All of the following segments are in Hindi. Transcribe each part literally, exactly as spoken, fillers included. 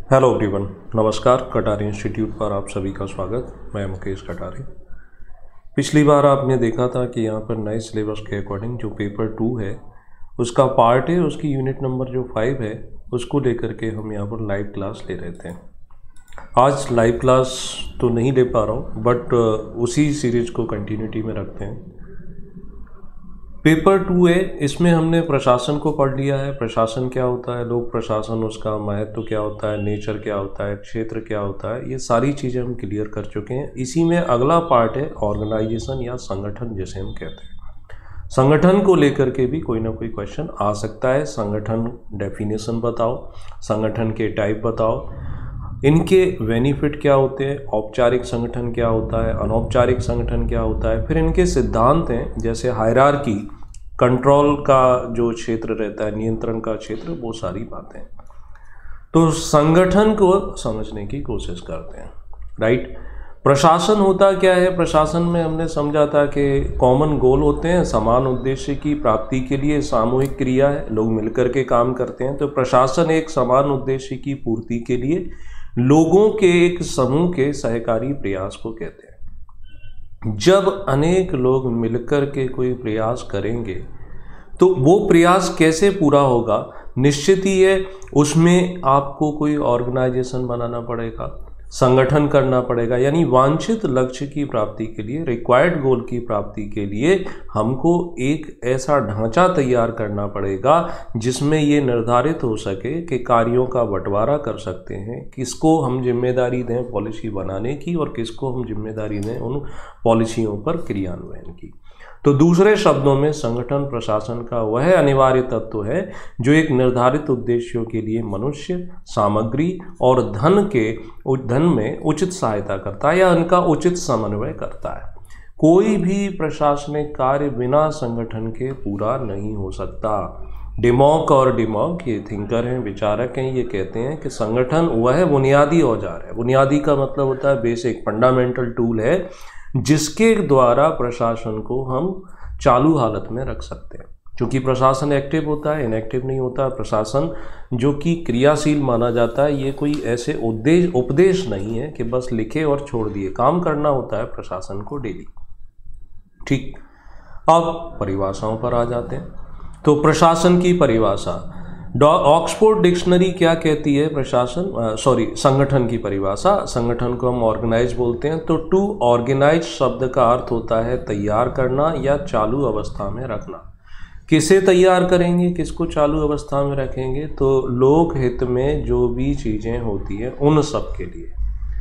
हेलो एवरीवन, नमस्कार। कटारी इंस्टीट्यूट पर आप सभी का स्वागत। मैं मुकेश कटारी। पिछली बार आपने देखा था कि यहाँ पर नए सिलेबस के अकॉर्डिंग जो पेपर टू है उसका पार्ट है, उसकी यूनिट नंबर जो फाइव है उसको लेकर के हम यहाँ पर लाइव क्लास ले रहे थे। आज लाइव क्लास तो नहीं ले पा रहा हूँ, बट उसी सीरीज को कंटिन्यूटी में रखते हैं। पेपर टू है, इसमें हमने प्रशासन को पढ़ लिया है। प्रशासन क्या होता है, लोक प्रशासन, उसका महत्व क्या होता है, नेचर क्या होता है, क्षेत्र क्या होता है, ये सारी चीज़ें हम क्लियर कर चुके हैं। इसी में अगला पार्ट है ऑर्गेनाइजेशन या संगठन, जिसे हम कहते हैं। संगठन को लेकर के भी कोई ना कोई क्वेश्चन आ सकता है। संगठन डेफिनेशन बताओ, संगठन के टाइप बताओ, इनके बेनिफिट क्या होते हैं, औपचारिक संगठन क्या होता है, अनौपचारिक संगठन क्या होता है, फिर इनके सिद्धांत हैं जैसे हायरार्की, कंट्रोल का जो क्षेत्र रहता है, नियंत्रण का क्षेत्र, वो सारी बातें। तो संगठन को समझने की कोशिश करते हैं। राइट। प्रशासन होता क्या है? प्रशासन में हमने समझा था कि कॉमन गोल होते हैं, समान उद्देश्य की प्राप्ति के लिए सामूहिक क्रिया है, लोग मिलकर के काम करते हैं। तो प्रशासन एक समान उद्देश्य की पूर्ति के लिए लोगों के एक समूह के सहकारी प्रयास को कहते हैं। जब अनेक लोग मिलकर के कोई प्रयास करेंगे तो वो प्रयास कैसे पूरा होगा, निश्चित ही है उसमें आपको कोई ऑर्गेनाइजेशन बनाना पड़ेगा, संगठन करना पड़ेगा। यानी वांछित लक्ष्य की प्राप्ति के लिए, रिक्वायर्ड गोल की प्राप्ति के लिए हमको एक ऐसा ढांचा तैयार करना पड़ेगा जिसमें ये निर्धारित हो सके कि कार्यों का बंटवारा कर सकते हैं, किसको हम जिम्मेदारी दें पॉलिसी बनाने की और किसको हम जिम्मेदारी दें उन पॉलिसियों पर क्रियान्वयन की। तो दूसरे शब्दों में संगठन प्रशासन का वह अनिवार्य तत्व है जो एक निर्धारित उद्देश्यों के लिए मनुष्य, सामग्री और धन के धन में उचित सहायता करता है या उनका उचित समन्वय करता है। कोई भी प्रशासनिक कार्य बिना संगठन के पूरा नहीं हो सकता। डिमॉक और डिमॉक ये थिंकर हैं, विचारक हैं, ये कहते हैं कि संगठन वह बुनियादी औजार है। बुनियादी का मतलब होता है बेसिक, फंडामेंटल टूल है जिसके द्वारा प्रशासन को हम चालू हालत में रख सकते हैं। क्योंकि प्रशासन एक्टिव होता है, इनएक्टिव नहीं होता। प्रशासन जो कि क्रियाशील माना जाता है, ये कोई ऐसे उद्देश्य उपदेश नहीं है कि बस लिखे और छोड़ दिए। काम करना होता है प्रशासन को डेली। ठीक, अब परिभाषाओं पर आ जाते हैं। तो प्रशासन की परिभाषा, ऑक्सफोर्ड डिक्शनरी क्या कहती है? प्रशासन सॉरी संगठन की परिभाषा, संगठन को हम ऑर्गेनाइज बोलते हैं। तो टू ऑर्गेनाइज शब्द का अर्थ होता है तैयार करना या चालू अवस्था में रखना। किसे तैयार करेंगे, किसको चालू अवस्था में रखेंगे? तो लोक हित में जो भी चीज़ें होती हैं उन सब के लिए।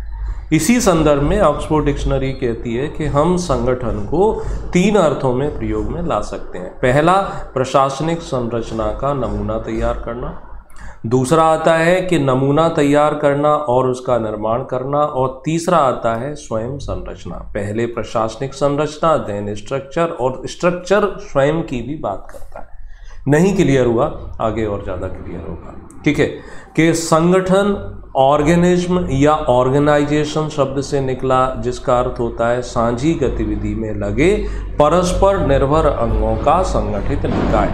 इसी संदर्भ में ऑक्सफोर्ड डिक्शनरी कहती है कि हम संगठन को तीन अर्थों में प्रयोग में ला सकते हैं। पहला, प्रशासनिक संरचना का नमूना तैयार करना। दूसरा आता है कि नमूना तैयार करना और उसका निर्माण करना। और तीसरा आता है स्वयं संरचना। पहले प्रशासनिक संरचना, देन स्ट्रक्चर, और स्ट्रक्चर स्वयं की भी बात करता है। नहीं क्लियर हुआ, आगे और ज़्यादा क्लियर होगा। ठीक है कि संगठन ऑर्गेनिज्म या ऑर्गेनाइजेशन शब्द से निकला, जिसका अर्थ होता है साझी गतिविधि में लगे परस्पर निर्भर अंगों का संगठित निकाय।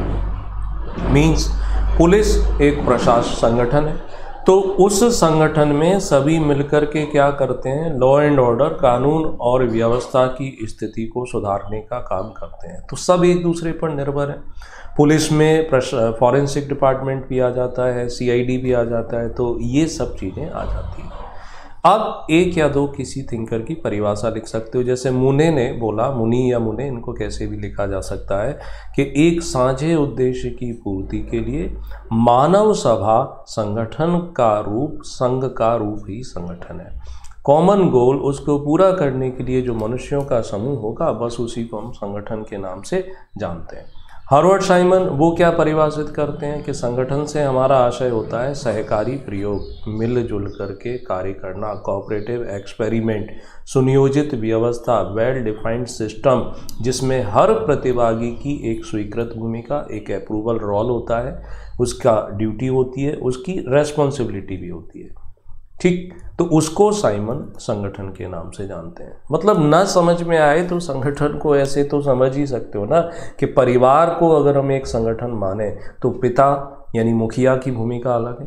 मीन्स पुलिस एक प्रशासन संगठन है, तो उस संगठन में सभी मिलकर के क्या करते हैं? लॉ एंड ऑर्डर, कानून और व्यवस्था की स्थिति को सुधारने का काम करते हैं। तो सब एक दूसरे पर निर्भर है। पुलिस में फॉरेंसिक डिपार्टमेंट भी आ जाता है, सीआईडी भी आ जाता है, तो ये सब चीज़ें आ जाती हैं। अब एक या दो किसी थिंकर की परिभाषा लिख सकते हो। जैसे मुने ने बोला, मुनि या मुने, इनको कैसे भी लिखा जा सकता है कि एक साझे उद्देश्य की पूर्ति के लिए मानव सभा संगठन का रूप, संघ का रूप ही संगठन है। कॉमन गोल, उसको पूरा करने के लिए जो मनुष्यों का समूह होगा, बस उसी को हम संगठन के नाम से जानते हैं। हार्वर्ड साइमन वो क्या परिभाषित करते हैं कि संगठन से हमारा आशय होता है सहकारी प्रयोग, मिलजुल करके कार्य करना, कोऑपरेटिव एक्सपेरिमेंट, सुनियोजित व्यवस्था, वेल डिफाइंड सिस्टम जिसमें हर प्रतिभागी की एक स्वीकृत भूमिका, एक अप्रूवल रोल होता है, उसका ड्यूटी होती है, उसकी रेस्पॉन्सिबिलिटी भी होती है। ठीक, तो उसको साइमन संगठन के नाम से जानते हैं। मतलब ना समझ में आए तो संगठन को ऐसे तो समझ ही सकते हो ना कि परिवार को अगर हम एक संगठन माने तो पिता यानी मुखिया की भूमिका अलग है,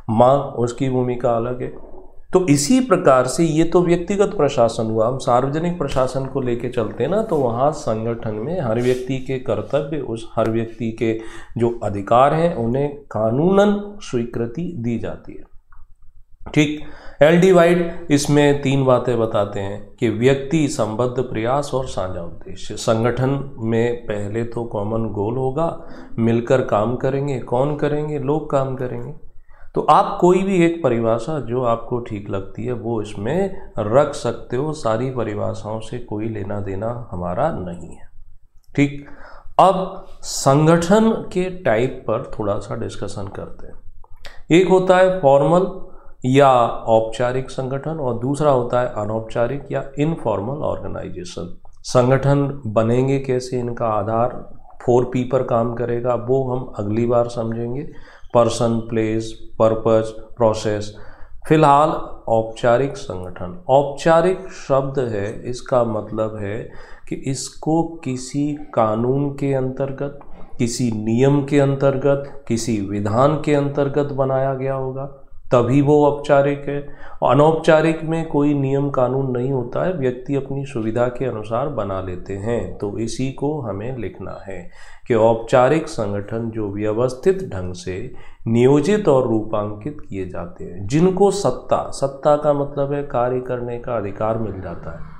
माँ उसकी भूमिका अलग है। तो इसी प्रकार से ये तो व्यक्तिगत प्रशासन हुआ, हम सार्वजनिक प्रशासन को लेके चलते हैं ना, तो वहाँ संगठन में हर व्यक्ति के कर्तव्य, उस हर व्यक्ति के जो अधिकार हैं उन्हें कानूनन स्वीकृति दी जाती है। ठीक। एल डी वाइट इसमें तीन बातें बताते हैं कि व्यक्ति, संबद्ध प्रयास और साझा उद्देश्य। संगठन में पहले तो कॉमन गोल होगा, मिलकर काम करेंगे। कौन करेंगे? लोग काम करेंगे। तो आप कोई भी एक परिभाषा जो आपको ठीक लगती है वो इसमें रख सकते हो, सारी परिभाषाओं से कोई लेना देना हमारा नहीं है। ठीक। अब संगठन के टाइप पर थोड़ा सा डिस्कशन करते हैं। एक होता है फॉर्मल या औपचारिक संगठन और दूसरा होता है अनौपचारिक या इनफॉर्मल ऑर्गेनाइजेशन। संगठन बनेंगे कैसे, इनका आधार फोर पी पर काम करेगा, वो हम अगली बार समझेंगे। Person, place, purpose, process. फिलहाल औपचारिक संगठन, औपचारिक शब्द है, इसका मतलब है कि इसको किसी कानून के अंतर्गत, किसी नियम के अंतर्गत, किसी विधान के अंतर्गत बनाया गया होगा, तभी वो औपचारिक है। अनौपचारिक में कोई नियम कानून नहीं होता है, व्यक्ति अपनी सुविधा के अनुसार बना लेते हैं। तो इसी को हमें लिखना है कि औपचारिक संगठन जो व्यवस्थित ढंग से नियोजित और रूपांकित किए जाते हैं, जिनको सत्ता, सत्ता का मतलब है कार्य करने का अधिकार मिल जाता है।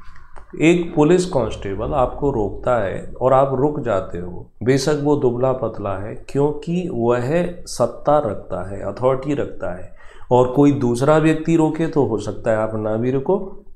एक पुलिस कांस्टेबल आपको रोकता है और आप रुक जाते हो, बेशक वो दुबला पतला है, क्योंकि वह सत्ता रखता है, अथॉरिटी रखता है, और कोई दूसरा व्यक्ति रोके तो हो सकता है आप ना भी रुको।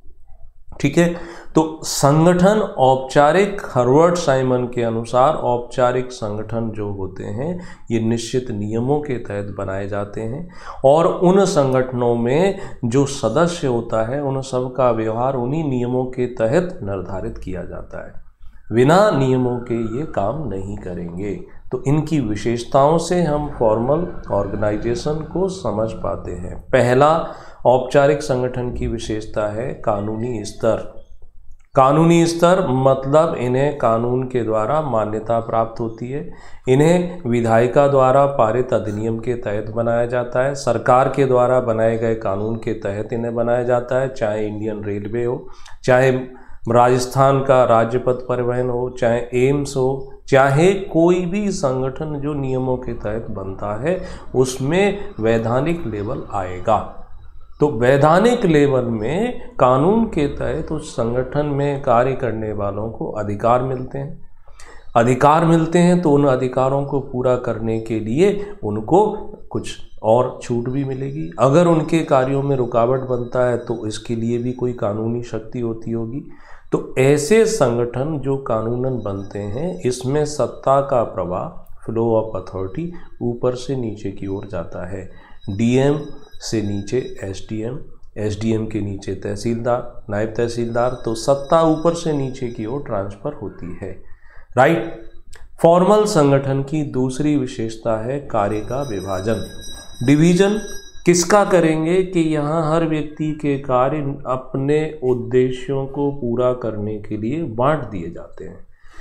ठीक है। तो संगठन औपचारिक, हर्वर्ड साइमन के अनुसार औपचारिक संगठन जो होते हैं ये निश्चित नियमों के तहत बनाए जाते हैं और उन संगठनों में जो सदस्य होता है उन सब का व्यवहार उन्हीं नियमों के तहत निर्धारित किया जाता है। बिना नियमों के ये काम नहीं करेंगे। तो इनकी विशेषताओं से हम फॉर्मल ऑर्गेनाइजेशन को समझ पाते हैं। पहला, औपचारिक संगठन की विशेषता है कानूनी स्तर। कानूनी स्तर मतलब इन्हें कानून के द्वारा मान्यता प्राप्त होती है, इन्हें विधायिका द्वारा पारित अधिनियम के तहत बनाया जाता है, सरकार के द्वारा बनाए गए कानून के तहत इन्हें बनाया जाता है, चाहे इंडियन रेलवे हो, चाहे राजस्थान का राज्य पथ परिवहन हो, चाहे एम्स हो, चाहे कोई भी संगठन जो नियमों के तहत बनता है उसमें वैधानिक लेवल आएगा। तो वैधानिक लेवल में कानून के तहत उस संगठन में कार्य करने वालों को अधिकार मिलते हैं। अधिकार मिलते हैं तो उन अधिकारों को पूरा करने के लिए उनको कुछ और छूट भी मिलेगी। अगर उनके कार्यों में रुकावट बनता है तो इसके लिए भी कोई कानूनी शक्ति होती होगी। तो ऐसे संगठन जो कानूनन बनते हैं इसमें सत्ता का प्रवाह, फ्लो ऑफ अथॉरिटी, ऊपर से नीचे की ओर जाता है। डीएम से नीचे एसडीएम, एसडीएम के नीचे तहसीलदार, नायब तहसीलदार, तो सत्ता ऊपर से नीचे की ओर ट्रांसफर होती है। राइट। फॉर्मल संगठन की दूसरी विशेषता है कार्य का विभाजन, डिवीजन। किसका करेंगे कि यहाँ हर व्यक्ति के कार्य अपने उद्देश्यों को पूरा करने के लिए बांट दिए जाते हैं।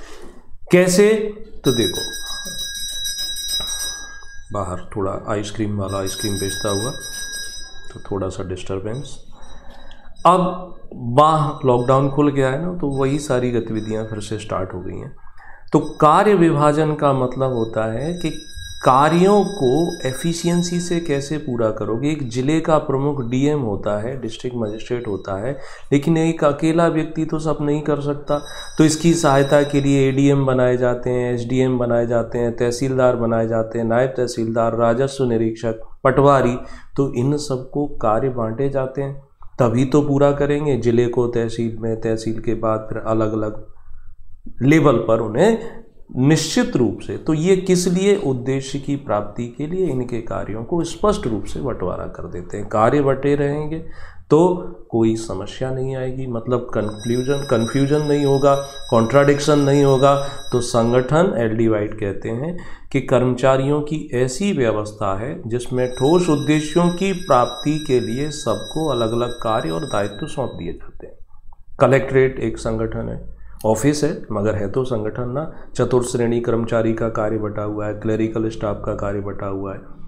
कैसे? तो देखो, बाहर थोड़ा आइसक्रीम वाला आइसक्रीम बेचता हुआ, तो थोड़ा सा डिस्टरबेंस। अब बाहर लॉकडाउन खुल गया है ना, तो वही सारी गतिविधियां फिर से स्टार्ट हो गई हैं। तो कार्य विभाजन का मतलब होता है कि कार्यों को एफिशिएंसी से कैसे पूरा करोगे। एक जिले का प्रमुख डीएम होता है, डिस्ट्रिक्ट मजिस्ट्रेट होता है, लेकिन एक अकेला व्यक्ति तो सब नहीं कर सकता। तो इसकी सहायता के लिए एडीएम बनाए जाते हैं, एसडीएम बनाए जाते हैं, तहसीलदार बनाए जाते हैं, नायब तहसीलदार, राजस्व निरीक्षक, पटवारी। तो इन सबको कार्य बांटे जाते हैं, तभी तो पूरा करेंगे। जिले को तहसील में, तहसील के बाद फिर अलग अलग लेवल पर उन्हें निश्चित रूप से। तो ये किस लिए? उद्देश्य की प्राप्ति के लिए इनके कार्यों को स्पष्ट रूप से बंटवारा कर देते हैं। कार्य बटे रहेंगे तो कोई समस्या नहीं आएगी, मतलब कंफ्यूजन कंफ्यूजन नहीं होगा, कॉन्ट्राडिक्शन नहीं होगा। तो संगठन, एल डी वाइट कहते हैं कि कर्मचारियों की ऐसी व्यवस्था है जिसमें ठोस उद्देश्यों की प्राप्ति के लिए सबको अलग अलग कार्य और दायित्व सौंप दिए जाते हैं। कलेक्ट्रेट एक संगठन है, ऑफिस है मगर है तो संगठन ना। चतुर्थ श्रेणी कर्मचारी का कार्य बटा हुआ है, क्लरिकल स्टाफ का कार्य बटा हुआ है।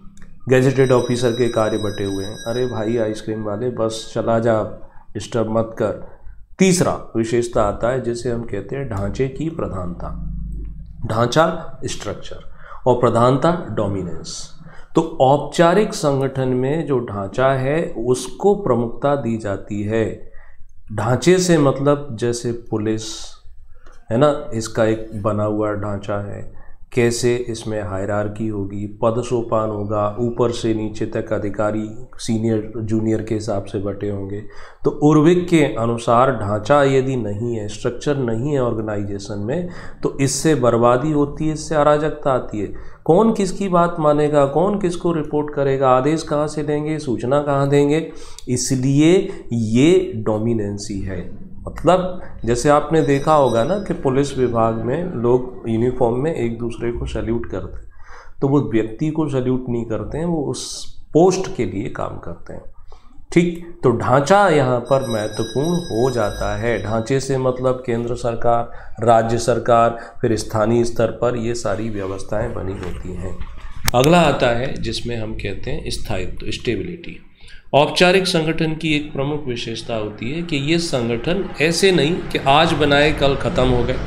गैजेटेड ऑफिसर के कार्य बटे हुए हैं। अरे भाई आइसक्रीम वाले बस चला जा, डिस्टर्ब मत कर। तीसरा विशेषता आता है जिसे हम कहते हैं ढांचे की प्रधानता। ढांचा स्ट्रक्चर और प्रधानता डोमिनेंस। तो औपचारिक संगठन में जो ढांचा है उसको प्रमुखता दी जाती है। ढांचे से मतलब जैसे पुलिस है ना, इसका एक बना हुआ ढांचा है, कैसे इसमें हायरार्की होगी, पद सोपान होगा, ऊपर से नीचे तक अधिकारी सीनियर जूनियर के हिसाब से बटे होंगे। तो उर्विक के अनुसार ढांचा यदि नहीं है, स्ट्रक्चर नहीं है ऑर्गेनाइजेशन में, तो इससे बर्बादी होती है, इससे अराजकता आती है। कौन किसकी बात मानेगा, कौन किसको रिपोर्ट करेगा, आदेश कहाँ से लेंगे, सूचना कहाँ देंगे। इसलिए ये डोमिनेंसी है। मतलब जैसे आपने देखा होगा ना कि पुलिस विभाग में लोग यूनिफॉर्म में एक दूसरे को सैल्यूट करते हैं, तो वो व्यक्ति को सैल्यूट नहीं करते हैं, वो उस पोस्ट के लिए काम करते हैं। ठीक, तो ढांचा यहाँ पर महत्वपूर्ण हो जाता है। ढांचे से मतलब केंद्र सरकार, राज्य सरकार, फिर स्थानीय स्तर पर ये सारी व्यवस्थाएं बनी होती हैं। अगला आता है जिसमें हम कहते हैं स्थायित्व, स्टेबिलिटी। औपचारिक संगठन की एक प्रमुख विशेषता होती है कि ये संगठन ऐसे नहीं कि आज बनाए कल ख़त्म हो गए।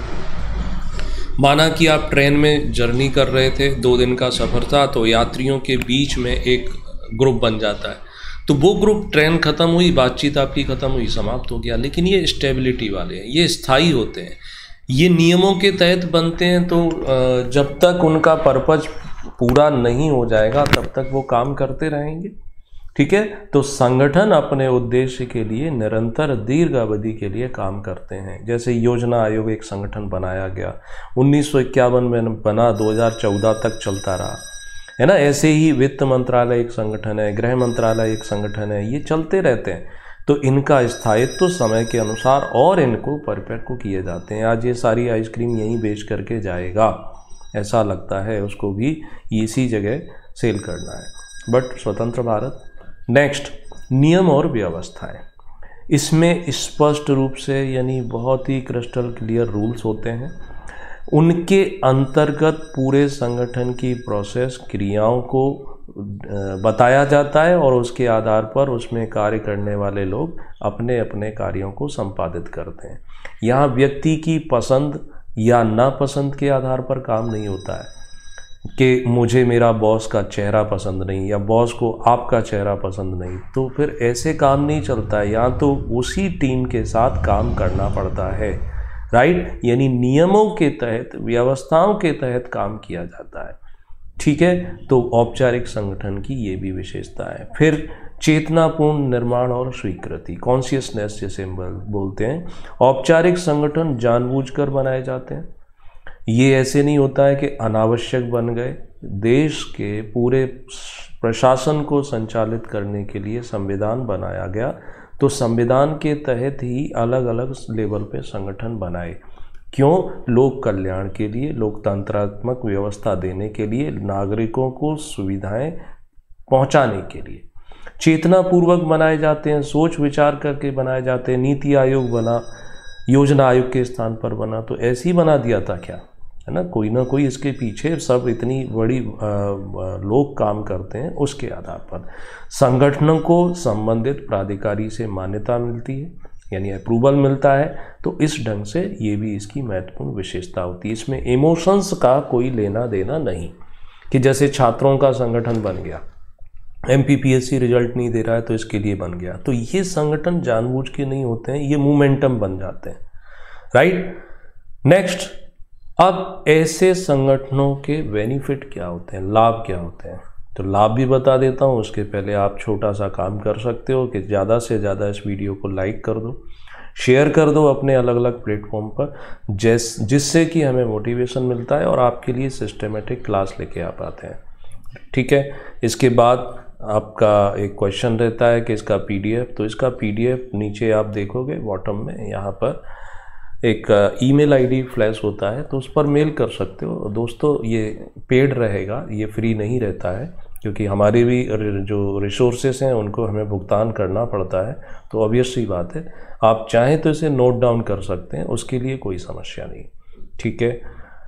माना कि आप ट्रेन में जर्नी कर रहे थे, दो दिन का सफ़र था, तो यात्रियों के बीच में एक ग्रुप बन जाता है, तो वो ग्रुप ट्रेन ख़त्म हुई, बातचीत आपकी ख़त्म हुई, समाप्त हो गया। लेकिन ये स्टेबिलिटी वाले हैं, ये स्थायी होते हैं, ये नियमों के तहत बनते हैं। तो जब तक उनका पर्पज पूरा नहीं हो जाएगा तब तक वो काम करते रहेंगे। ठीक है, तो संगठन अपने उद्देश्य के लिए निरंतर दीर्घ अवधि के लिए काम करते हैं। जैसे योजना आयोग एक संगठन बनाया गया, उन्नीस सौ इक्यावन में बना, दो हज़ार चौदह तक चलता रहा, है ना। ऐसे ही वित्त मंत्रालय एक संगठन है, गृह मंत्रालय एक संगठन है, ये चलते रहते हैं। तो इनका स्थायित्व तो समय के अनुसार और इनको परिपक्व किए जाते हैं। आज ये सारी आइसक्रीम यहीं बेच करके जाएगा, ऐसा लगता है, उसको भी इसी जगह सेल करना है। बट स्वतंत्र भारत। नेक्स्ट, नियम और व्यवस्थाएं। इसमें स्पष्ट रूप से यानी बहुत ही क्रिस्टल क्लियर रूल्स होते हैं। उनके अंतर्गत पूरे संगठन की प्रोसेस, क्रियाओं को बताया जाता है और उसके आधार पर उसमें कार्य करने वाले लोग अपने अपने कार्यों को संपादित करते हैं। यहाँ व्यक्ति की पसंद या नापसंद के आधार पर काम नहीं होता है कि मुझे मेरा बॉस का चेहरा पसंद नहीं या बॉस को आपका चेहरा पसंद नहीं, तो फिर ऐसे काम नहीं चलता है। यहाँ तो उसी टीम के साथ काम करना पड़ता है, राइट। यानी नियमों के तहत, व्यवस्थाओं के तहत काम किया जाता है। ठीक है, तो औपचारिक संगठन की ये भी विशेषता है। फिर चेतनापूर्ण निर्माण और स्वीकृति, कॉन्शियसनेस जिसे हम बोलते हैं। औपचारिक संगठन जानबूझकर बनाए जाते हैं। ये ऐसे नहीं होता है कि अनावश्यक बन गए। देश के पूरे प्रशासन को संचालित करने के लिए संविधान बनाया गया, तो संविधान के तहत ही अलग अलग लेवल पे संगठन बनाए। क्यों? लोक कल्याण के लिए, लोकतंत्रात्मक व्यवस्था देने के लिए, नागरिकों को सुविधाएं पहुंचाने के लिए। चेतनापूर्वक बनाए जाते हैं, सोच विचार करके बनाए जाते हैं। नीति आयोग बना, योजना आयोग के स्थान पर बना, तो ऐसे ही बना दिया था क्या, है ना। कोई ना कोई इसके पीछे सब इतनी बड़ी लोग काम करते हैं, उसके आधार पर संगठनों को संबंधित प्राधिकारी से मान्यता मिलती है, यानी अप्रूवल मिलता है। तो इस ढंग से ये भी इसकी महत्वपूर्ण विशेषता होती है। इसमें इमोशंस का कोई लेना देना नहीं कि जैसे छात्रों का संगठन बन गया, M P P S C result नहीं दे रहा है तो इसके लिए बन गया, तो ये संगठन जानबूझ के नहीं होते हैं, ये मोमेंटम बन जाते हैं, राइट। नेक्स्ट, अब ऐसे संगठनों के बेनिफिट क्या होते हैं, लाभ क्या होते हैं, तो लाभ भी बता देता हूँ। उसके पहले आप छोटा सा काम कर सकते हो कि ज़्यादा से ज़्यादा इस वीडियो को लाइक कर दो, शेयर कर दो अपने अलग अलग प्लेटफॉर्म पर, जिस जिससे कि हमें मोटिवेशन मिलता है और आपके लिए सिस्टमेटिक क्लास लेके आ पाते हैं। ठीक है, इसके बाद आपका एक क्वेश्चन रहता है कि इसका पीडीएफ, तो इसका पीडीएफ नीचे आप देखोगे बॉटम में, यहाँ पर एक ईमेल आईडी फ्लैश होता है, तो उस पर मेल कर सकते हो। दोस्तों ये पेड रहेगा, ये फ्री नहीं रहता है, क्योंकि हमारे भी जो रिसोर्सेस हैं उनको हमें भुगतान करना पड़ता है, तो ऑब्वियस सी बात है। आप चाहें तो इसे नोट डाउन कर सकते हैं, उसके लिए कोई समस्या नहीं। ठीक है,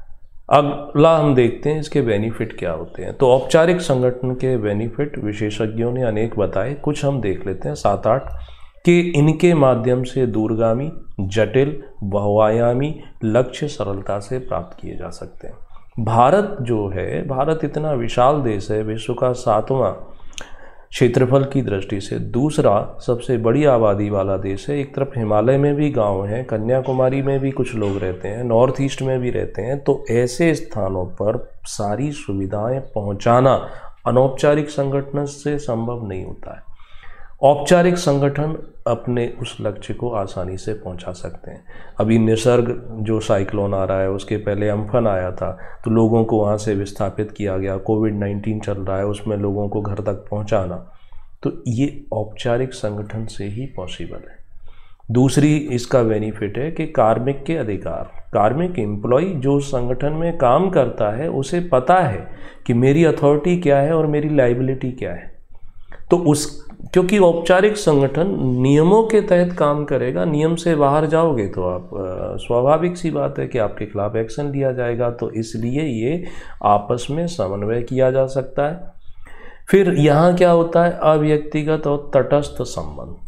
अगला हम देखते हैं इसके बेनिफिट क्या होते हैं। तो औपचारिक संगठन के बेनिफिट विशेषज्ञों ने अनेक बताए, कुछ हम देख लेते हैं, सात आठ, कि इनके माध्यम से दूरगामी, जटिल, बहुआयामी लक्ष्य सरलता से प्राप्त किए जा सकते हैं। भारत जो है, भारत इतना विशाल देश है, विश्व का सातवां क्षेत्रफल की दृष्टि से दूसरा सबसे बड़ी आबादी वाला देश है। एक तरफ हिमालय में भी गांव हैं, कन्याकुमारी में भी कुछ लोग रहते हैं, नॉर्थ ईस्ट में भी रहते हैं। तो ऐसे स्थानों पर सारी सुविधाएं पहुंचाना अनौपचारिक संगठन से संभव नहीं होता है। औपचारिक संगठन अपने उस लक्ष्य को आसानी से पहुंचा सकते हैं। अभी निसर्ग जो साइक्लोन आ रहा है, उसके पहले अम्फन आया था, तो लोगों को वहाँ से विस्थापित किया गया। कोविड नाइन्टीन चल रहा है, उसमें लोगों को घर तक पहुंचाना, तो ये औपचारिक संगठन से ही पॉसिबल है। दूसरी इसका बेनिफिट है कि कार्मिक के अधिकार, कार्मिक एम्प्लॉय जो संगठन में काम करता है उसे पता है कि मेरी अथॉरिटी क्या है और मेरी लाइबिलिटी क्या है। तो उस क्योंकि औपचारिक संगठन नियमों के तहत काम करेगा, नियम से बाहर जाओगे तो आप स्वाभाविक सी बात है कि आपके खिलाफ एक्शन लिया जाएगा। तो इसलिए ये आपस में समन्वय किया जा सकता है। फिर यहाँ क्या होता है, अव्यक्तिगत और तटस्थ संबंध।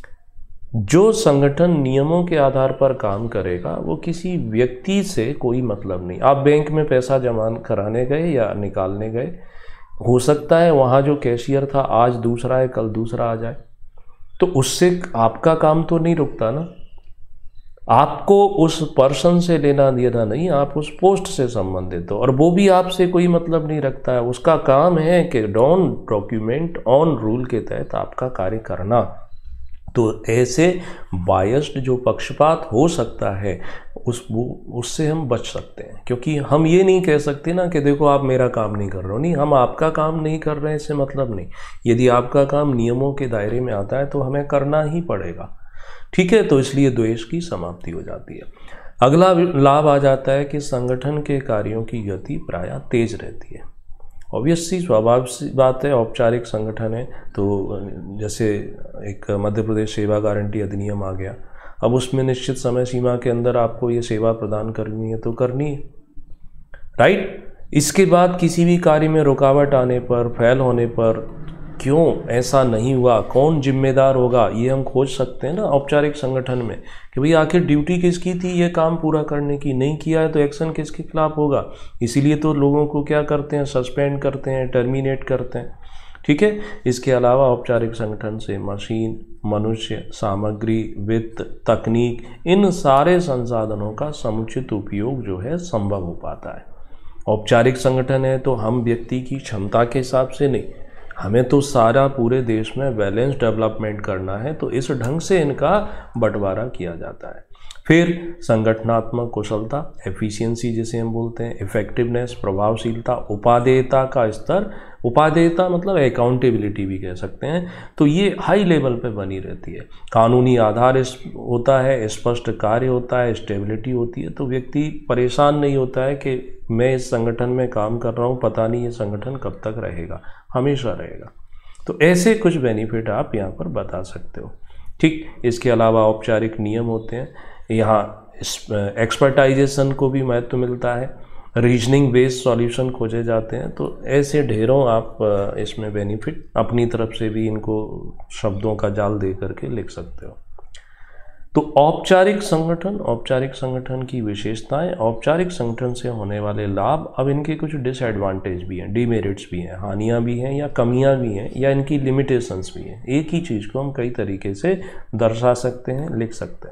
जो संगठन नियमों के आधार पर काम करेगा वो किसी व्यक्ति से कोई मतलब नहीं। आप बैंक में पैसा जमा कराने गए या निकालने गए, हो सकता है वहाँ जो कैशियर था आज दूसरा है, कल दूसरा आ जाए, तो उससे आपका काम तो नहीं रुकता ना। आपको उस पर्सन से लेना देना नहीं, आप उस पोस्ट से संबंधित हो, और वो भी आपसे कोई मतलब नहीं रखता है। उसका काम है कि ऑन डॉक्यूमेंट ऑन रूल के तहत आपका कार्य करना। तो ऐसे बायस्ड जो पक्षपात हो सकता है उस वो उससे हम बच सकते हैं, क्योंकि हम ये नहीं कह सकते ना कि देखो आप मेरा काम नहीं कर रहे हो। नहीं, हम आपका काम नहीं कर रहे हैं इससे मतलब नहीं। यदि आपका काम नियमों के दायरे में आता है तो हमें करना ही पड़ेगा, ठीक है। तो इसलिए द्वेष की समाप्ति हो जाती है। अगला लाभ आ जाता है कि संगठन के कार्यों की गति प्रायः तेज रहती है। ऑब्वियसली स्वाभाविक सी बात है, औपचारिक संगठन है तो जैसे एक मध्य प्रदेश सेवा गारंटी अधिनियम आ गया, अब उसमें निश्चित समय सीमा के अंदर आपको ये सेवा प्रदान करनी है तो करनी है, राइट। इसके बाद किसी भी कार्य में रुकावट आने पर, फेल होने पर, क्यों ऐसा नहीं हुआ, कौन जिम्मेदार होगा, ये हम खोज सकते हैं ना औपचारिक संगठन में कि भाई आखिर ड्यूटी किसकी थी ये काम पूरा करने की, नहीं किया है तो एक्शन किसके खिलाफ होगा। इसीलिए तो लोगों को क्या करते हैं, सस्पेंड करते हैं, टर्मिनेट करते हैं, ठीक है। इसके अलावा औपचारिक संगठन से मशीन, मनुष्य, सामग्री, वित्त, तकनीक, इन सारे संसाधनों का समुचित उपयोग जो है संभव हो पाता है। औपचारिक संगठन है तो हम व्यक्ति की क्षमता के हिसाब से नहीं, हमें तो सारा पूरे देश में बैलेंस डेवलपमेंट करना है, तो इस ढंग से इनका बंटवारा किया जाता है। फिर संगठनात्मक कुशलता, एफिशिएंसी जिसे हम बोलते हैं, इफेक्टिवनेस, प्रभावशीलता, उपादेयता का स्तर, उपादेयता मतलब अकाउंटेबिलिटी भी कह सकते हैं, तो ये हाई लेवल पे बनी रहती है। कानूनी आधार होता है, स्पष्ट कार्य होता है, स्टेबिलिटी होती है, तो व्यक्ति परेशान नहीं होता है कि मैं इस संगठन में काम कर रहा हूँ, पता नहीं ये संगठन कब तक रहेगा, हमेशा रहेगा। तो ऐसे कुछ बेनिफिट आप यहाँ पर बता सकते हो, ठीक। इसके अलावा औपचारिक नियम होते हैं, यहाँ एक्सपर्टाइजेशन को भी महत्व मिलता है, रीजनिंग बेस्ड सॉल्यूशन खोजे जाते हैं। तो ऐसे ढेरों आप इसमें बेनिफिट अपनी तरफ से भी इनको शब्दों का जाल दे करके लिख सकते हो। तो औपचारिक संगठन, औपचारिक संगठन की विशेषताएं, औपचारिक संगठन से होने वाले लाभ। अब इनके कुछ डिसएडवांटेज भी हैं, डीमेरिट्स भी हैं, हानियां भी हैं या कमियां भी हैं या इनकी लिमिटेशंस भी हैं। एक ही चीज़ को हम कई तरीके से दर्शा सकते हैं, लिख सकते हैं,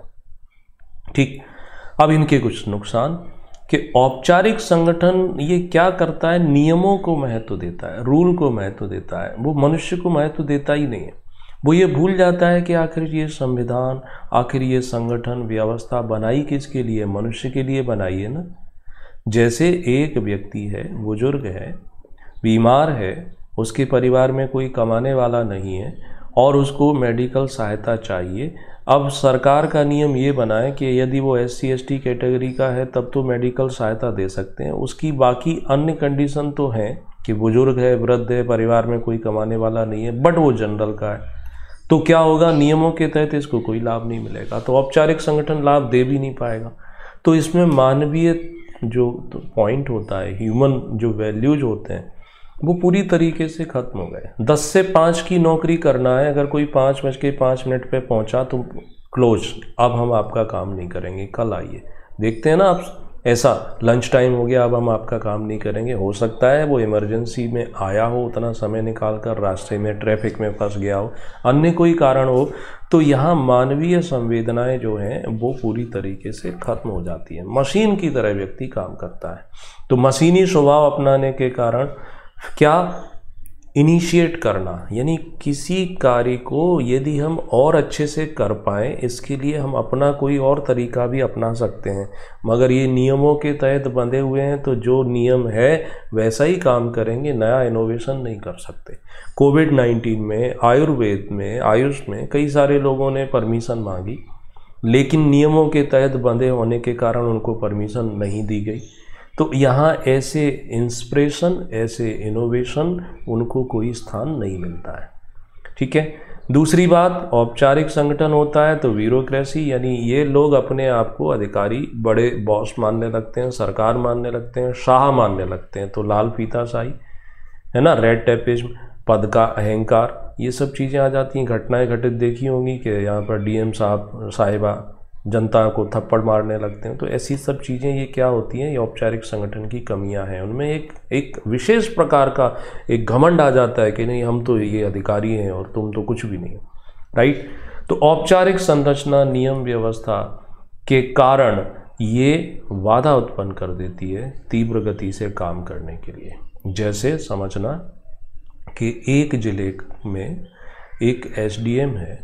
ठीक। अब इनके कुछ नुकसान कि औपचारिक संगठन ये क्या करता है, नियमों को महत्व देता है, रूल को महत्व देता है, वो मनुष्य को महत्व देता ही नहीं है। वो ये भूल जाता है कि आखिर ये संविधान, आखिर ये संगठन व्यवस्था बनाई किसके लिए, मनुष्य के लिए बनाई है ना। जैसे एक व्यक्ति है, बुजुर्ग है, बीमार है, उसके परिवार में कोई कमाने वाला नहीं है और उसको मेडिकल सहायता चाहिए। अब सरकार का नियम ये बना है कि यदि वो S C S T category का है तब तो मेडिकल सहायता दे सकते हैं, उसकी बाकी अन्य कंडीशन तो हैं कि बुजुर्ग है, वृद्ध है, परिवार में कोई कमाने वाला नहीं है, बट वो जनरल का है, तो क्या होगा, नियमों के तहत इसको कोई लाभ नहीं मिलेगा, तो औपचारिक संगठन लाभ दे भी नहीं पाएगा। तो इसमें मानवीय जो पॉइंट होता है, ह्यूमन जो वैल्यूज होते हैं, वो पूरी तरीके से ख़त्म हो गए। दस से पाँच की नौकरी करना है, अगर कोई पाँच बज के पाँच मिनट पे पहुंचा तो क्लोज, अब हम आपका काम नहीं करेंगे, कल आइए। देखते हैं ना आप, ऐसा लंच टाइम हो गया, अब हम आपका काम नहीं करेंगे। हो सकता है वो इमरजेंसी में आया हो, उतना समय निकाल कर, रास्ते में ट्रैफिक में फंस गया हो, अन्य कोई कारण हो, तो यहाँ मानवीय संवेदनाएं जो हैं वो पूरी तरीके से खत्म हो जाती है। मशीन की तरह व्यक्ति काम करता है। तो मशीनी स्वभाव अपनाने के कारण क्या, इनिशिएट करना, यानी किसी कार्य को यदि हम और अच्छे से कर पाएँ, इसके लिए हम अपना कोई और तरीका भी अपना सकते हैं, मगर ये नियमों के तहत बंधे हुए हैं, तो जो नियम है वैसा ही काम करेंगे, नया इनोवेशन नहीं कर सकते। कोविड नाइन्टीन में, आयुर्वेद में, आयुष में कई सारे लोगों ने परमिशन मांगी, लेकिन नियमों के तहत बंधे होने के कारण उनको परमिशन नहीं दी गई। तो यहाँ ऐसे इंस्पिरेशन, ऐसे इनोवेशन, उनको कोई स्थान नहीं मिलता है। ठीक है। दूसरी बात, औपचारिक संगठन होता है तो ब्यूरोक्रेसी, यानी ये लोग अपने आप को अधिकारी, बड़े बॉस मानने लगते हैं, सरकार मानने लगते हैं, शाह मानने लगते हैं। तो लाल फीताशाही है ना, रेड टेपिज्म, पद का अहंकार, ये सब चीज़ें आ जाती हैं। घटनाएं घटित देखी होंगी कि यहाँ पर डीएम साहब साहिबा जनता को थप्पड़ मारने लगते हैं। तो ऐसी सब चीज़ें ये क्या होती हैं, ये औपचारिक संगठन की कमियां हैं। उनमें एक एक विशेष प्रकार का एक घमंड आ जाता है कि नहीं, हम तो ये अधिकारी हैं और तुम तो कुछ भी नहीं हो, राइट। तो औपचारिक संरचना, नियम व्यवस्था के कारण ये बाधा उत्पन्न कर देती है तीव्र गति से काम करने के लिए। जैसे समझना कि एक जिले में एक एसडीएम है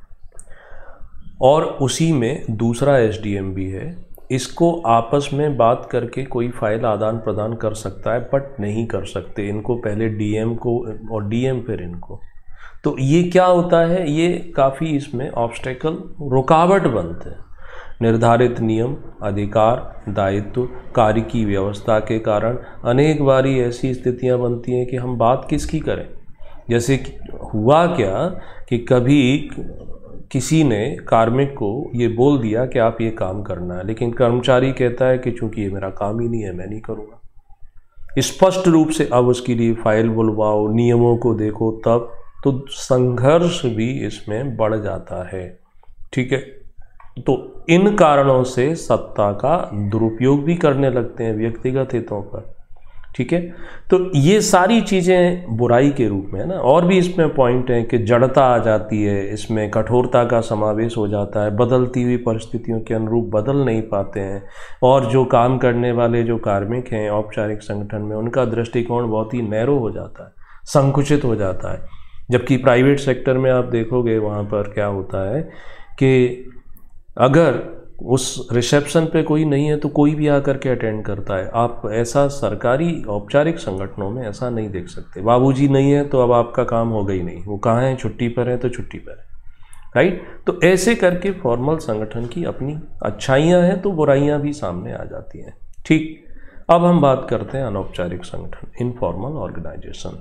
और उसी में दूसरा एसडीएम भी है। इसको आपस में बात करके कोई फाइल आदान प्रदान कर सकता है, बट नहीं कर सकते। इनको पहले डीएम को और डीएम फिर इनको। तो ये क्या होता है, ये काफ़ी इसमें ऑब्स्टेकल, रुकावट बनते हैं। निर्धारित नियम, अधिकार, दायित्व, कार्य की व्यवस्था के कारण अनेक बारी ऐसी स्थितियां बनती हैं कि हम बात किसकी करें। जैसे कि हुआ क्या कि कभी किसी ने कार्मिक को ये बोल दिया कि आप ये काम करना है, लेकिन कर्मचारी कहता है कि चूंकि ये मेरा काम ही नहीं है, मैं नहीं करूँगा। स्पष्ट रूप से अब उसके लिए फाइल बुलवाओ, नियमों को देखो, तब तो संघर्ष भी इसमें बढ़ जाता है। ठीक है। तो इन कारणों से सत्ता का दुरुपयोग भी करने लगते हैं व्यक्तिगत हितों पर। ठीक है। तो ये सारी चीज़ें बुराई के रूप में है ना। और भी इसमें पॉइंट है कि जड़ता आ जाती है, इसमें कठोरता का समावेश हो जाता है, बदलती हुई परिस्थितियों के अनुरूप बदल नहीं पाते हैं। और जो काम करने वाले जो कार्मिक हैं औपचारिक संगठन में, उनका दृष्टिकोण बहुत ही नैरो हो जाता है, संकुचित हो जाता है। जबकि प्राइवेट सेक्टर में आप देखोगे वहाँ पर क्या होता है कि अगर उस रिसेप्शन पे कोई नहीं है तो कोई भी आकर के अटेंड करता है। आप ऐसा सरकारी औपचारिक संगठनों में ऐसा नहीं देख सकते। बाबूजी नहीं है तो अब आपका काम होगा ही नहीं, वो कहाँ है, छुट्टी पर है तो छुट्टी पर है, राइट। तो ऐसे करके फॉर्मल संगठन की अपनी अच्छाइयाँ हैं तो बुराइयाँ भी सामने आ जाती हैं। ठीक। अब हम बात करते हैं अनौपचारिक संगठन, इनफॉर्मल ऑर्गेनाइजेशन।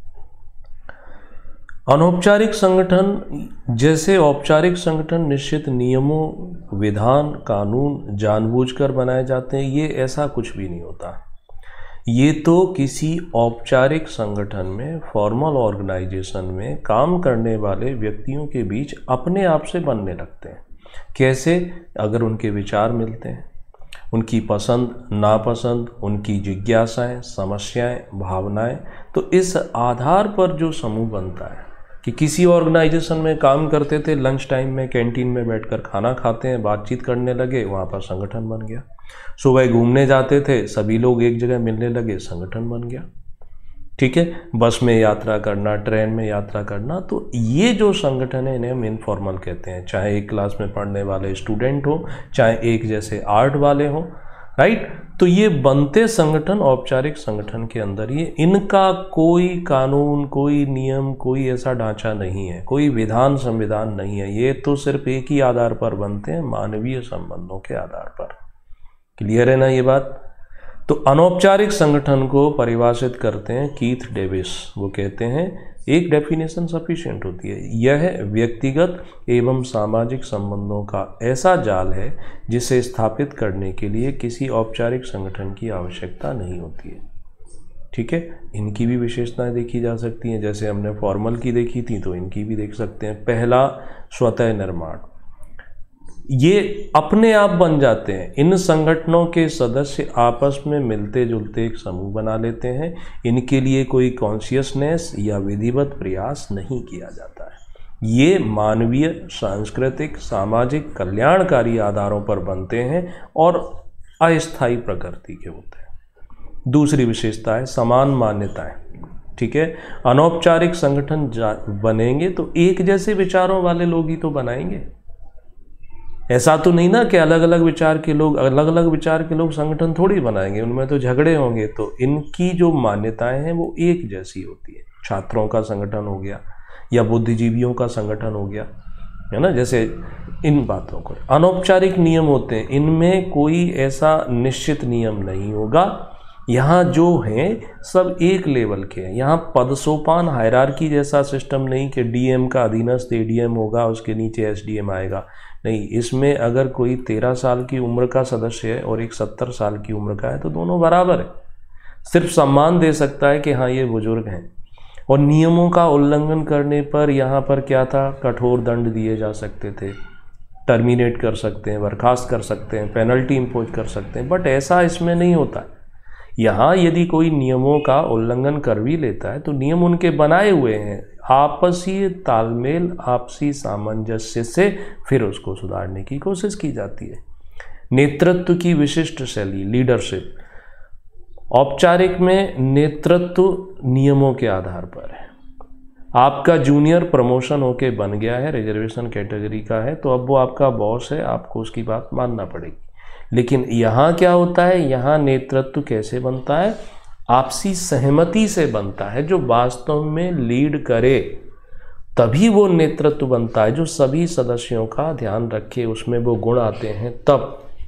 अनौपचारिक संगठन, जैसे औपचारिक संगठन निश्चित नियमों, विधान, कानून जानबूझकर बनाए जाते हैं, ये ऐसा कुछ भी नहीं होता। ये तो किसी औपचारिक संगठन में, फॉर्मल ऑर्गेनाइजेशन में काम करने वाले व्यक्तियों के बीच अपने आप से बनने लगते हैं। कैसे? अगर उनके विचार मिलते हैं, उनकी पसंद नापसंद, उनकी जिज्ञासाएं, समस्याएं, भावनाएं, तो इस आधार पर जो समूह बनता है कि किसी ऑर्गेनाइजेशन में काम करते थे, लंच टाइम में कैंटीन में बैठकर खाना खाते हैं, बातचीत करने लगे, वहाँ पर संगठन बन गया। सुबह घूमने जाते थे, सभी लोग एक जगह मिलने लगे, संगठन बन गया। ठीक है। बस में यात्रा करना, ट्रेन में यात्रा करना, तो ये जो संगठन है इन्हें हम इनफॉर्मल कहते हैं। चाहे एक क्लास में पढ़ने वाले स्टूडेंट हो, चाहे एक जैसे आर्ट वाले हों, राइट। तो ये बनते संगठन औपचारिक संगठन के अंदर, ये इनका कोई कानून, कोई नियम, कोई ऐसा ढांचा नहीं है, कोई विधान संविधान नहीं है। ये तो सिर्फ एक ही आधार पर बनते हैं, मानवीय संबंधों के आधार पर। क्लियर है ना ये बात? तो अनौपचारिक संगठन को परिभाषित करते हैं कीथ डेविस। वो कहते हैं एक डेफिनेशन सफिशिएंट होती है। यह व्यक्तिगत एवं सामाजिक संबंधों का ऐसा जाल है जिसे स्थापित करने के लिए किसी औपचारिक संगठन की आवश्यकता नहीं होती है। ठीक है, इनकी भी विशेषताएं देखी जा सकती हैं, जैसे हमने फॉर्मल की देखी थी तो इनकी भी देख सकते हैं। पहला, स्वतः निर्माण। ये अपने आप बन जाते हैं। इन संगठनों के सदस्य आपस में मिलते जुलते एक समूह बना लेते हैं। इनके लिए कोई कॉन्शियसनेस या विधिवत प्रयास नहीं किया जाता है। ये मानवीय, सांस्कृतिक, सामाजिक, कल्याणकारी आधारों पर बनते हैं और अस्थायी प्रकृति के होते हैं। दूसरी विशेषता है समान मान्यताएं। ठीक है, अनौपचारिक संगठन बनेंगे तो एक जैसे विचारों वाले लोग ही तो बनाएंगे। ऐसा तो नहीं ना कि अलग अलग विचार के लोग अलग अलग विचार के लोग संगठन थोड़ी बनाएंगे, उनमें तो झगड़े होंगे। तो इनकी जो मान्यताएं हैं वो एक जैसी होती है। छात्रों का संगठन हो गया या बुद्धिजीवियों का संगठन हो गया, है ना, जैसे इन बातों को। अनौपचारिक नियम होते हैं, इनमें कोई ऐसा निश्चित नियम नहीं होगा। यहाँ जो हैं सब एक लेवल के हैं। यहाँ पद सोपान हायरार्की जैसा सिस्टम नहीं कि डीएम का अधीनस्थ एडीएम होगा, उसके नीचे एसडीएम आएगा। नहीं, इसमें अगर कोई तेरह साल की उम्र का सदस्य है और एक सत्तर साल की उम्र का है तो दोनों बराबर है। सिर्फ सम्मान दे सकता है कि हाँ ये बुजुर्ग हैं। और नियमों का उल्लंघन करने पर यहाँ पर क्या था, कठोर दंड दिए जा सकते थे, टर्मिनेट कर सकते हैं, बर्खास्त कर सकते हैं, पेनल्टी इम्पोज कर सकते हैं। बट ऐसा इसमें नहीं होता। यहाँ यदि कोई नियमों का उल्लंघन कर भी लेता है तो नियम उनके बनाए हुए हैं, आपसी तालमेल, आपसी सामंजस्य से फिर उसको सुधारने की कोशिश की जाती है। नेतृत्व की विशिष्ट शैली, लीडरशिप। औपचारिक में नेतृत्व नियमों के आधार पर है। आपका जूनियर प्रमोशन होके बन गया है, रिजर्वेशन कैटेगरी का है, तो अब वो आपका बॉस है, आपको उसकी बात मानना पड़ेगी। लेकिन यहाँ क्या होता है, यहाँ नेतृत्व कैसे बनता है, आपसी सहमति से बनता है। जो वास्तव में लीड करे तभी वो नेतृत्व बनता है, जो सभी सदस्यों का ध्यान रखे, उसमें वो गुण आते हैं तब,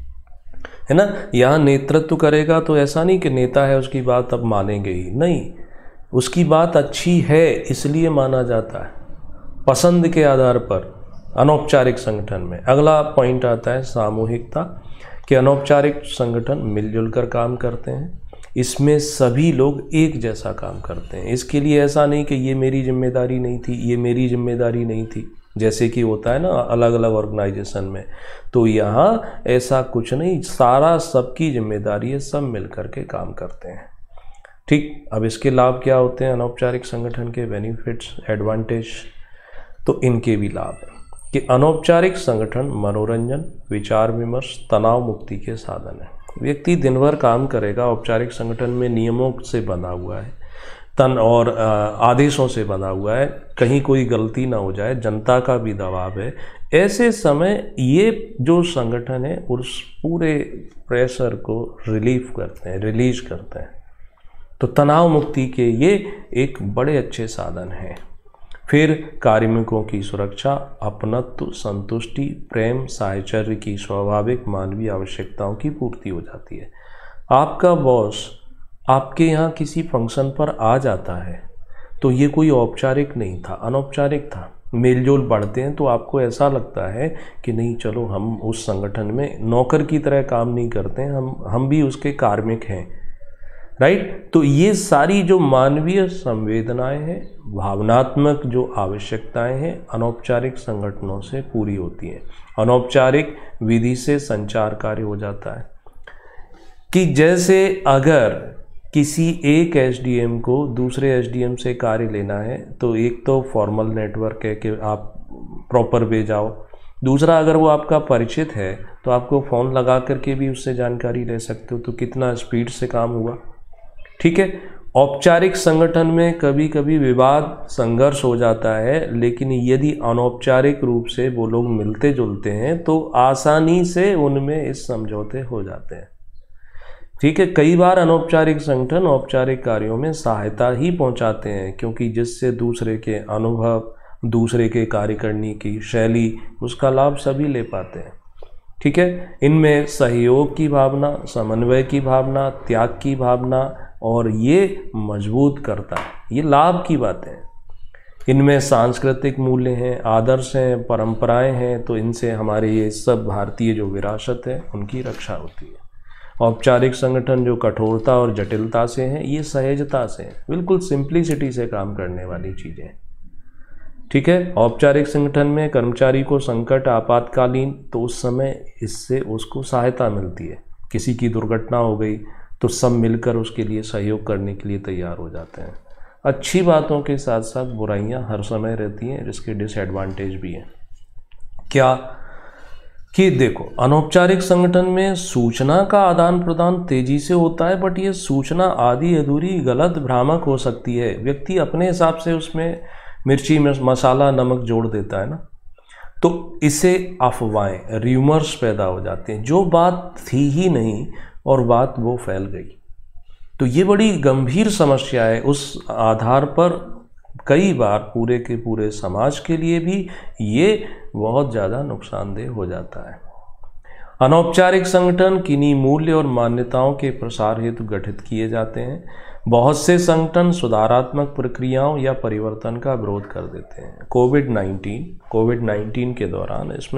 है ना। यहाँ नेतृत्व करेगा तो ऐसा नहीं कि नेता है उसकी बात अब मानेंगे ही, नहीं, उसकी बात अच्छी है इसलिए माना जाता है, पसंद के आधार पर। अनौपचारिक संगठन में अगला पॉइंट आता है सामूहिकता, कि अनौपचारिक संगठन मिलजुल कर काम करते हैं। इसमें सभी लोग एक जैसा काम करते हैं। इसके लिए ऐसा नहीं कि ये मेरी जिम्मेदारी नहीं थी, ये मेरी जिम्मेदारी नहीं थी, जैसे कि होता है ना अलग अलग ऑर्गेनाइजेशन में। तो यहाँ ऐसा कुछ नहीं, सारा सबकी जिम्मेदारी है, सब मिल कर के काम करते हैं। ठीक, अब इसके लाभ क्या होते हैं अनौपचारिक संगठन के, बेनिफिट्स, एडवांटेज। तो इनके भी लाभ हैं कि अनौपचारिक संगठन मनोरंजन, विचार विमर्श, तनाव मुक्ति के साधन है। व्यक्ति दिन भर काम करेगा, औपचारिक संगठन में नियमों से बंधा हुआ है, तन और आदेशों से बंधा हुआ है, कहीं कोई गलती ना हो जाए, जनता का भी दबाव है। ऐसे समय ये जो संगठन है उस पूरे प्रेशर को रिलीफ करते हैं, रिलीज करते हैं। तो तनाव मुक्ति के ये एक बड़े अच्छे साधन हैं। फिर कार्मिकों की सुरक्षा, अपनत्व, संतुष्टि, प्रेम, साहचर्य की स्वाभाविक मानवीय आवश्यकताओं की पूर्ति हो जाती है। आपका बॉस आपके यहाँ किसी फंक्शन पर आ जाता है तो ये कोई औपचारिक नहीं था, अनौपचारिक था। मेलजोल बढ़ते हैं तो आपको ऐसा लगता है कि नहीं, चलो हम उस संगठन में नौकर की तरह काम नहीं करते हैं, हम हम भी उसके कार्मिक हैं, राइट। तो ये सारी जो मानवीय संवेदनाएं हैं, भावनात्मक जो आवश्यकताएं हैं, अनौपचारिक संगठनों से पूरी होती हैं। अनौपचारिक विधि से संचार कार्य हो जाता है कि जैसे अगर किसी एक एसडीएम को दूसरे एसडीएम से कार्य लेना है तो एक तो फॉर्मल नेटवर्क है कि आप प्रॉपर वे जाओ, दूसरा अगर वो आपका परिचित है तो आपको फ़ोन लगा करके भी उससे जानकारी ले सकते हो, तो कितना स्पीड से काम हुआ। ठीक है, औपचारिक संगठन में कभी कभी विवाद, संघर्ष हो जाता है, लेकिन यदि अनौपचारिक रूप से वो लोग मिलते जुलते हैं तो आसानी से उनमें इस समझौते हो जाते हैं। ठीक है, कई बार अनौपचारिक संगठन औपचारिक कार्यों में सहायता ही पहुंचाते हैं, क्योंकि जिससे दूसरे के अनुभव, दूसरे के कार्य करने की शैली, उसका लाभ सभी ले पाते हैं। ठीक है, इनमें सहयोग की भावना, समन्वय की भावना, त्याग की भावना, और ये मजबूत करता है। ये लाभ की बातें हैं। इनमें सांस्कृतिक मूल्य हैं, आदर्श हैं, परंपराएं हैं, तो इनसे हमारे ये सब भारतीय जो विरासत है उनकी रक्षा होती है। औपचारिक संगठन जो कठोरता और जटिलता से हैं, ये सहजता से हैं, बिल्कुल सिंप्लिसिटी से काम करने वाली चीज़ें। ठीक है, औपचारिक संगठन में कर्मचारी को संकट आपातकालीन तो उस समय इससे उसको सहायता मिलती है। किसी की दुर्घटना हो गई तो सब मिलकर उसके लिए सहयोग करने के लिए तैयार हो जाते हैं। अच्छी बातों के साथ साथ बुराइयां हर समय रहती हैं, जिसके डिसएडवांटेज भी हैं। क्या कि देखो, अनौपचारिक संगठन में सूचना का आदान प्रदान तेजी से होता है, बट ये सूचना आधी अधूरी, गलत, भ्रामक हो सकती है। व्यक्ति अपने हिसाब से उसमें मिर्ची मसाला नमक जोड़ देता है ना, तो इससे अफवाहें, र्यूमर्स पैदा हो जाते हैं, जो बात थी ही नहीं और बात वो फैल गई। तो ये बड़ी गंभीर समस्या है। उस आधार पर कई बार पूरे के पूरे समाज के लिए भी ये बहुत ज़्यादा नुकसानदेह हो जाता है। अनौपचारिक संगठन किन्हीं मूल्य और मान्यताओं के प्रसार हेतु गठित किए जाते हैं। बहुत से संगठन सुधारात्मक प्रक्रियाओं या परिवर्तन का विरोध कर देते हैं। कोविड नाइन्टीन कोविड नाइन्टीन के दौरान इसमें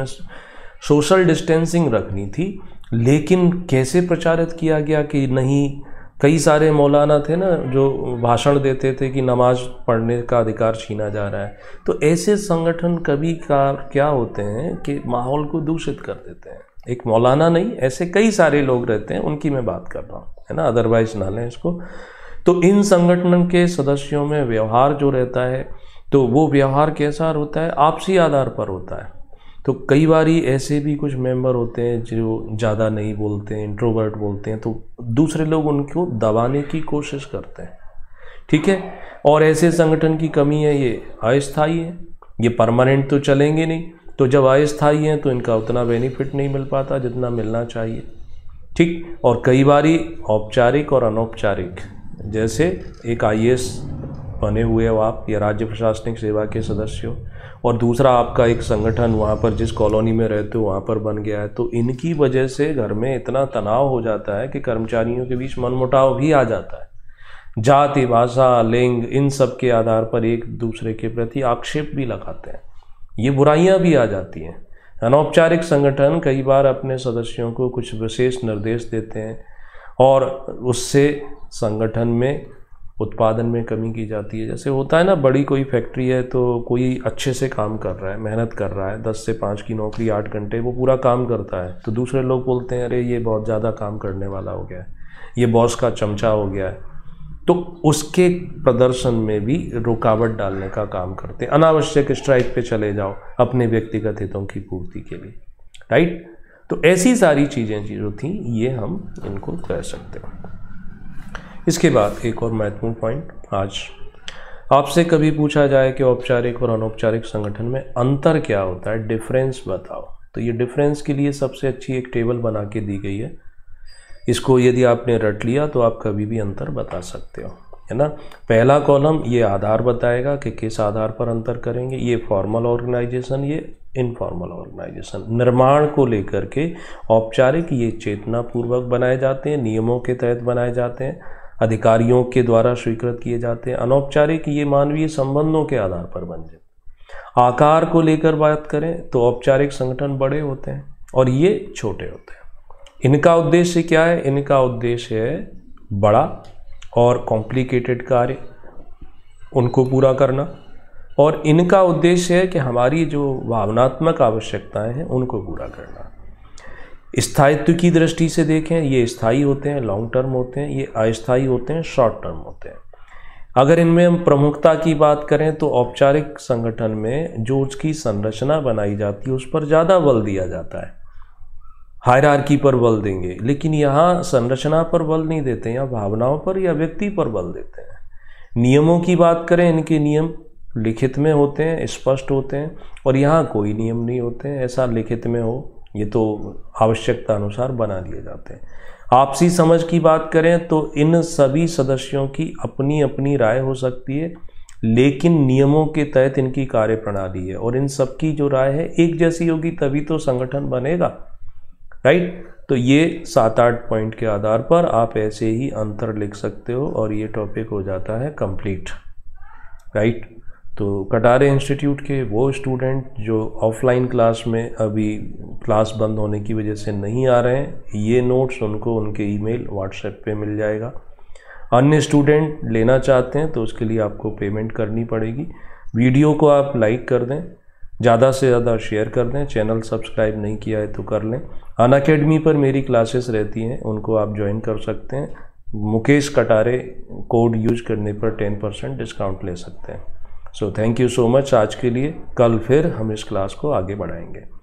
सोशल डिस्टेंसिंग रखनी थी, लेकिन कैसे प्रचारित किया गया कि नहीं, कई सारे मौलाना थे ना जो भाषण देते थे कि नमाज पढ़ने का अधिकार छीना जा रहा है। तो ऐसे संगठन कभी का क्या होते हैं कि माहौल को दूषित कर देते हैं। एक मौलाना नहीं, ऐसे कई सारे लोग रहते हैं, उनकी मैं बात कर रहा हूँ, है ना, अदरवाइज ना लें इसको। तो इन संगठन के सदस्यों में व्यवहार जो रहता है, तो वो व्यवहार कैसा होता है, आपसी आधार पर होता है। तो कई बारी ऐसे भी कुछ मेंबर होते हैं जो ज़्यादा नहीं बोलते हैं, इंट्रोवर्ट बोलते हैं, तो दूसरे लोग उनको दबाने की कोशिश करते हैं। ठीक है, और ऐसे संगठन की कमी है, ये अस्थायी है, ये परमानेंट तो चलेंगे नहीं। तो जब अस्थायी हैं तो इनका उतना बेनिफिट नहीं मिल पाता जितना मिलना चाहिए। ठीक, और कई बारी औपचारिक और अनौपचारिक, जैसे एक आई ए एस बने हुए हो आप या राज्य प्रशासनिक सेवा के सदस्य हो, और दूसरा आपका एक संगठन वहाँ पर जिस कॉलोनी में रहते हो वहाँ पर बन गया है, तो इनकी वजह से घर में इतना तनाव हो जाता है कि कर्मचारियों के बीच मनमुटाव भी आ जाता है। जाति, भाषा, लिंग, इन सब के आधार पर एक दूसरे के प्रति आक्षेप भी लगाते हैं, ये बुराइयां भी आ जाती हैं। अनौपचारिक संगठन कई बार अपने सदस्यों को कुछ विशेष निर्देश देते हैं और उससे संगठन में उत्पादन में कमी की जाती है। जैसे होता है ना, बड़ी कोई फैक्ट्री है तो कोई अच्छे से काम कर रहा है, मेहनत कर रहा है, दस से पाँच की नौकरी, आठ घंटे वो पूरा काम करता है, तो दूसरे लोग बोलते हैं अरे ये बहुत ज़्यादा काम करने वाला हो गया है, ये बॉस का चमचा हो गया है। तो उसके प्रदर्शन में भी रुकावट डालने का काम करते हैं। अनावश्यक स्ट्राइक पे चले जाओ अपने व्यक्तिगत हितों की पूर्ति के लिए, राइट। तो ऐसी सारी चीज़ें जो थी ये हम इनको कह सकते हैं। इसके बाद एक और महत्वपूर्ण पॉइंट, आज आपसे कभी पूछा जाए कि औपचारिक और अनौपचारिक संगठन में अंतर क्या होता है, डिफरेंस बताओ, तो ये डिफरेंस के लिए सबसे अच्छी एक टेबल बना के दी गई है। इसको यदि आपने रट लिया तो आप कभी भी अंतर बता सकते हो, है ना। पहला कॉलम ये आधार बताएगा कि किस आधार पर अंतर करेंगे। ये फॉर्मल ऑर्गेनाइजेशन, ये इनफॉर्मल ऑर्गेनाइजेशन। निर्माण को लेकर के औपचारिक ये चेतनापूर्वक बनाए जाते हैं, नियमों के तहत बनाए जाते हैं, अधिकारियों के द्वारा स्वीकृत किए जाते हैं। अनौपचारिक ये मानवीय संबंधों के आधार पर बन जाते। आकार को लेकर बात करें तो औपचारिक संगठन बड़े होते हैं और ये छोटे होते हैं। इनका उद्देश्य क्या है, इनका उद्देश्य है बड़ा और कॉम्प्लिकेटेड कार्य उनको पूरा करना, और इनका उद्देश्य है कि हमारी जो भावनात्मक आवश्यकताएं हैं उनको पूरा करना। स्थायित्व की दृष्टि से देखें, ये स्थायी होते हैं, लॉन्ग टर्म होते हैं, ये अस्थायी होते हैं, शॉर्ट टर्म होते हैं। अगर इनमें हम प्रमुखता की बात करें तो औपचारिक संगठन में जो उसकी संरचना बनाई जाती है उस पर ज़्यादा बल दिया जाता है, हायरार्की पर बल देंगे, लेकिन यहाँ संरचना पर बल नहीं देते, यहाँ भावनाओं पर या व्यक्ति पर बल देते हैं। नियमों की बात करें, इनके नियम लिखित में होते हैं, स्पष्ट होते हैं, और यहाँ कोई नियम नहीं होते हैं ऐसा लिखित में हो, ये तो आवश्यकता अनुसार बना लिए जाते हैं। आपसी समझ की बात करें तो इन सभी सदस्यों की अपनी अपनी राय हो सकती है, लेकिन नियमों के तहत इनकी कार्य प्रणाली है, और इन सबकी जो राय है एक जैसी होगी तभी तो संगठन बनेगा, राइट। तो ये सात आठ पॉइंट के आधार पर आप ऐसे ही अंतर लिख सकते हो और ये टॉपिक हो जाता है कंप्लीट, राइट। तो कटारे इंस्टीट्यूट के वो स्टूडेंट जो ऑफलाइन क्लास में अभी क्लास बंद होने की वजह से नहीं आ रहे हैं, ये नोट्स उनको उनके ईमेल व्हाट्सएप पे मिल जाएगा। अन्य स्टूडेंट लेना चाहते हैं तो उसके लिए आपको पेमेंट करनी पड़ेगी। वीडियो को आप लाइक कर दें, ज़्यादा से ज़्यादा शेयर कर दें, चैनल सब्सक्राइब नहीं किया है तो कर लें। अनअकैडमी पर मेरी क्लासेस रहती हैं, उनको आप ज्वाइन कर सकते हैं। मुकेश कटारे कोड यूज करने पर टेन परसेंट डिस्काउंट ले सकते हैं। So thank you so much आज के लिए। कल फिर हम इस क्लास को आगे बढ़ाएंगे।